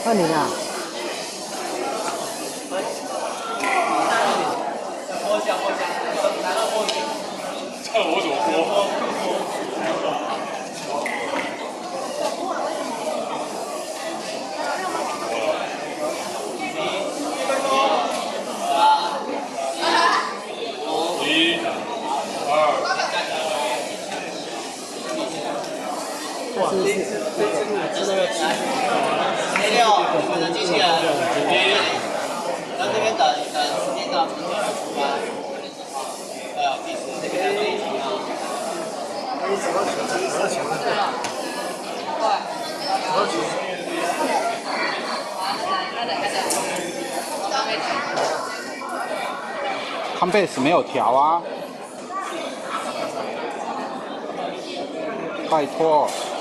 换你啦。 这我怎么播？1、2。 6，你们的机器人，在这边等时间到，出发。彼此这边在飞机啊。 康贝斯没有调啊，拜托。